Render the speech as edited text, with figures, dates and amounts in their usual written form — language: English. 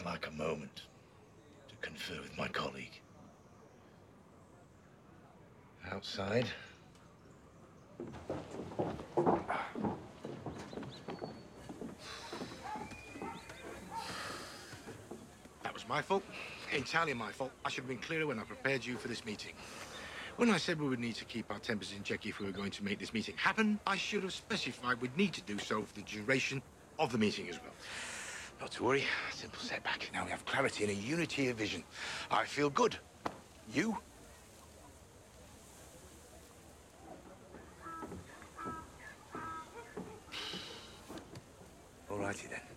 I'd like a moment to confer with my colleague. Outside. That was my fault. Entirely my fault. I should have been clearer when I prepared you for this meeting. When I said we would need to keep our tempers in check if we were going to make this meeting happen, I should have specified we'd need to do so for the duration of the meeting as well. Not to worry, simple setback. Now we have clarity and a unity of vision. I feel good. You? All righty then.